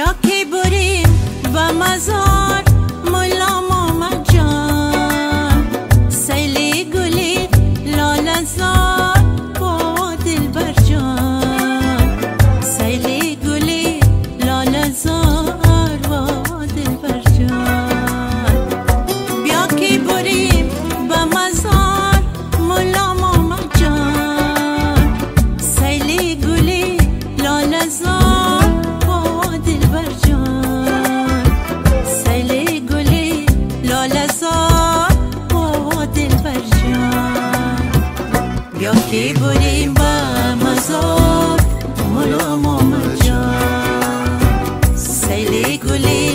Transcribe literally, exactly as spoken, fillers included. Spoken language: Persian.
بیا که بریم و مزار ملا محمد جان، سیلی گلی لاله زار با دلبر جان، سیلی گلی لاله زار با دلبر جان. بیا که بریم و مزار ملا محمد جان، سیلی گلی لاله زار با دلبر جان، سیلی گلی لاله زار با دلبر جان. بیا که بریم و مزار ملا محمد جان، سیلی گلی